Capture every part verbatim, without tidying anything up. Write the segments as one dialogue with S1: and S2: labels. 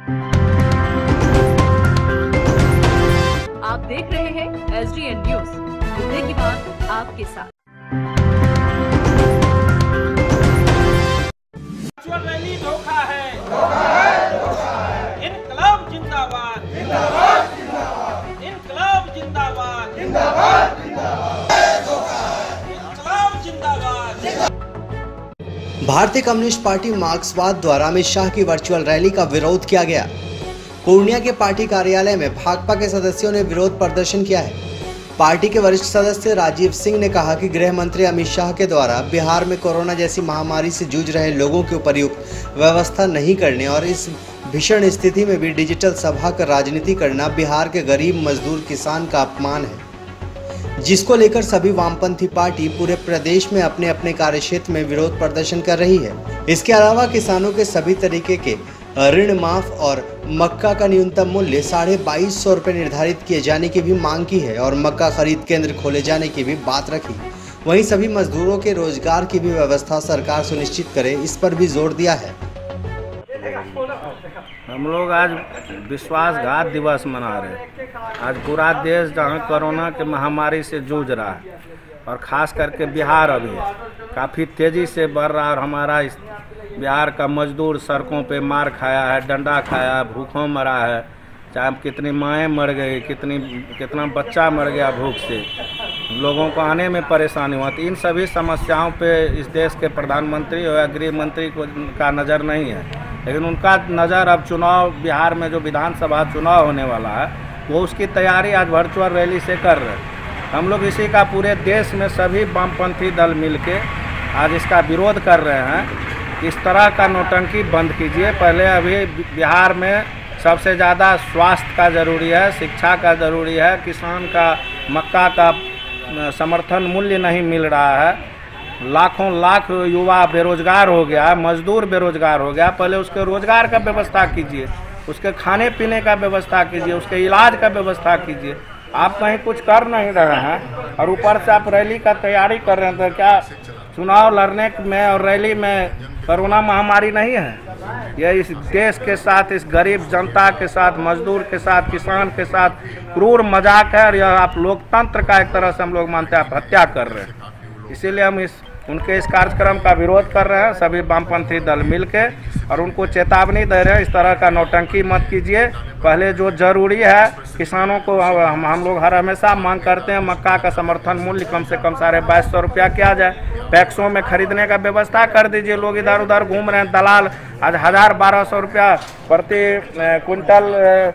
S1: आप देख रहे हैं एस डी एन न्यूज, मुद्दे की बात आपके साथ।
S2: वर्चुअल रैली धोखा है, धोखा है, धोखा है। इनकलाब जिंदाबाद, जिंदाबाद, जिंदाबाद। इनकलाब जिंदाबाद, जिंदाबाद, जिंदाबाद। इनकलाब जिंदाबाद।
S3: भारतीय कम्युनिस्ट पार्टी मार्क्सवाद द्वारा अमित शाह की वर्चुअल रैली का विरोध किया गया। पूर्णिया के पार्टी कार्यालय में भाकपा के सदस्यों ने विरोध प्रदर्शन किया है। पार्टी के वरिष्ठ सदस्य राजीव सिंह ने कहा कि गृह मंत्री अमित शाह के द्वारा बिहार में कोरोना जैसी महामारी से जूझ रहे लोगों के उपयुक्त व्यवस्था नहीं करने और इस भीषण स्थिति में भी डिजिटल सभा कर राजनीति करना बिहार के गरीब मजदूर किसान का अपमान है, जिसको लेकर सभी वामपंथी पार्टी पूरे प्रदेश में अपने अपने कार्यक्षेत्र में विरोध प्रदर्शन कर रही है। इसके अलावा किसानों के सभी तरीके के ऋण माफ और मक्का का न्यूनतम मूल्य साढ़े बाईस सौ रुपये निर्धारित किए जाने की भी मांग की है और मक्का खरीद केंद्र खोले जाने की भी बात रखी। वहीं सभी मजदूरों के रोजगार की भी व्यवस्था सरकार सुनिश्चित करे, इस पर भी जोर दिया है।
S4: हम लोग आज विश्वासघात दिवस मना रहे हैं। आज पूरा देश जहाँ कोरोना के महामारी से जूझ रहा है और ख़ास करके बिहार अभी काफ़ी तेज़ी से बढ़ रहा है और हमारा इस बिहार का मजदूर सड़कों पे मार खाया है, डंडा खाया है, भूखों मरा है, चाहे कितनी माएँ मर गई, कितनी कितना बच्चा मर गया भूख से, लोगों को आने में परेशानी हुआ। तो इन सभी समस्याओं पे इस देश के प्रधानमंत्री या गृह मंत्री को का नज़र नहीं है, लेकिन उनका नज़र अब चुनाव बिहार में जो विधानसभा चुनाव होने वाला है वो उसकी तैयारी आज वर्चुअल रैली से कर रहे हैं। हम लोग इसी का पूरे देश में सभी वामपंथी दल मिलके आज इसका विरोध कर रहे हैं। इस तरह का नौटंकी बंद कीजिए। पहले अभी बिहार में सबसे ज़्यादा स्वास्थ्य का ज़रूरी है, शिक्षा का ज़रूरी है, किसान का मक्का का समर्थन मूल्य नहीं मिल रहा है, लाखों लाख युवा बेरोजगार हो गया, मजदूर बेरोजगार हो गया। पहले उसके रोजगार का व्यवस्था कीजिए, उसके खाने पीने का व्यवस्था कीजिए, उसके इलाज का व्यवस्था कीजिए। आप कहीं कुछ कर नहीं रहे हैं और ऊपर से आप रैली का तैयारी कर रहे हैं। तो क्या चुनाव लड़ने में और रैली में कोरोना महामारी नहीं है? यह इस देश के साथ, इस गरीब जनता के साथ, मजदूर के साथ, किसान के साथ क्रूर मजाक है और यह आप लोकतंत्र का एक तरह से हम लोग मानते हैं आप हत्या कर रहे हैं। इसीलिए हम इस उनके इस कार्यक्रम का विरोध कर रहे हैं सभी वामपंथी दल मिलके और उनको चेतावनी दे रहे हैं, इस तरह का नौटंकी मत कीजिए। पहले जो जरूरी है किसानों को हम हम लोग हर हमेशा मांग करते हैं मक्का का समर्थन मूल्य कम से कम साढ़े बाईस सौ रुपया किया जाए, पैक्सों में खरीदने का व्यवस्था कर दीजिए। लोग इधर उधर घूम रहे हैं, दलाल आज हज़ार बारह सौ रुपया प्रति क्विंटल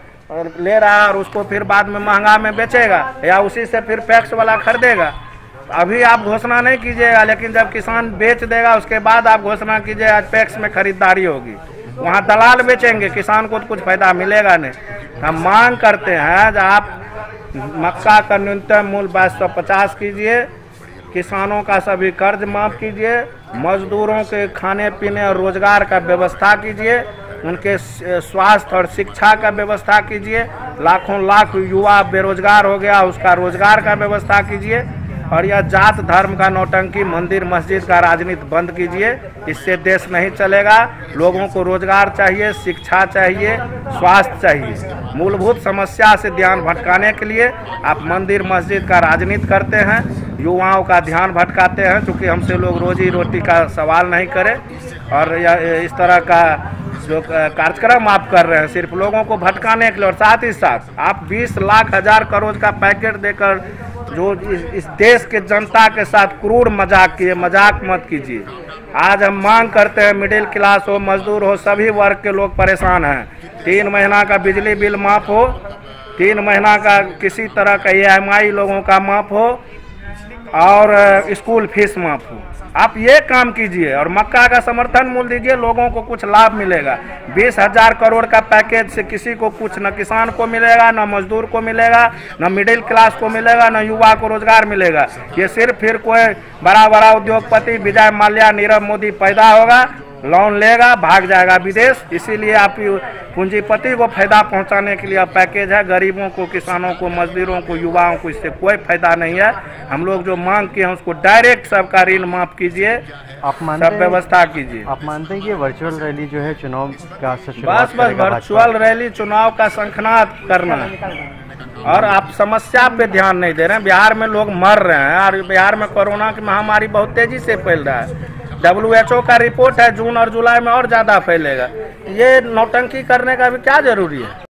S4: ले रहा है और उसको फिर बाद में महंगा में बेचेगा या उसी से फिर पैक्स वाला खरीदेगा। अभी आप घोषणा नहीं कीजिएगा, लेकिन जब किसान बेच देगा उसके बाद आप घोषणा कीजिए आज पैक्स में खरीदारी होगी। वहाँ दलाल बेचेंगे, किसान को तो कुछ फायदा मिलेगा नहीं। हम मांग करते हैं जब आप मक्का का न्यूनतम मूल्य बाईस सौ पचास कीजिए, किसानों का सभी कर्ज माफ कीजिए, मजदूरों के खाने पीने और रोजगार का व्यवस्था कीजिए, उनके स्वास्थ्य और शिक्षा का व्यवस्था कीजिए। लाखों लाख युवा बेरोजगार हो गया, उसका रोजगार का व्यवस्था कीजिए और यह जात धर्म का नौटंकी, मंदिर मस्जिद का राजनीति बंद कीजिए। इससे देश नहीं चलेगा। लोगों को रोजगार चाहिए, शिक्षा चाहिए, स्वास्थ्य चाहिए। मूलभूत समस्या से ध्यान भटकाने के लिए आप मंदिर मस्जिद का राजनीति करते हैं, युवाओं का ध्यान भटकाते हैं, क्योंकि हमसे लोग रोजी रोटी का सवाल नहीं करें। और यह इस तरह का जो कार्यक्रम आप कर रहे हैं सिर्फ लोगों को भटकाने के लिए, और साथ ही साथ आप बीस लाख हजार करोड़ का पैकेट देकर जो इस, इस देश के जनता के साथ क्रूर मजाक किए, मजाक मत कीजिए। आज हम मांग करते हैं मिडिल क्लास हो, मजदूर हो, सभी वर्ग के लोग परेशान हैं। तीन महीना का बिजली बिल माफ़ हो, तीन महीना का किसी तरह का ई एम आई लोगों का माफ़ हो और स्कूल फीस माफ़ हो। आप ये काम कीजिए और मक्का का समर्थन मूल्य दीजिए, लोगों को कुछ लाभ मिलेगा। बीस हजार करोड़ का पैकेज से किसी को कुछ, न किसान को मिलेगा, न मजदूर को मिलेगा, न मिडिल क्लास को मिलेगा, न युवा को रोजगार मिलेगा। ये सिर्फ फिर कोई बड़ा बड़ा उद्योगपति विजय माल्या, नीरव मोदी पैदा होगा, लोन लेगा, भाग जाएगा विदेश। इसीलिए आप पूंजीपति को फायदा पहुंचाने के लिए पैकेज है। गरीबों को, किसानों को, मजदूरों को, युवाओं को इससे कोई फायदा नहीं है। हम लोग जो मांग किए हैं उसको डायरेक्ट सबका ऋण माफ कीजिए,
S5: आप मानते
S4: सब व्यवस्था कीजिए।
S5: आप मानते हैं कि वर्चुअल रैली जो है चुनाव का
S4: बस बस वर्चुअल रैली चुनाव का शंखनाद करना है, और आप समस्या पे ध्यान नहीं दे रहे हैं। बिहार में लोग मर रहे हैं और बिहार में कोरोना की महामारी बहुत तेजी से फैल रहा है। डब्ल्यू एच ओ का रिपोर्ट है जून और जुलाई में और ज़्यादा फैलेगा। ये नौटंकी करने का भी क्या जरूरी है।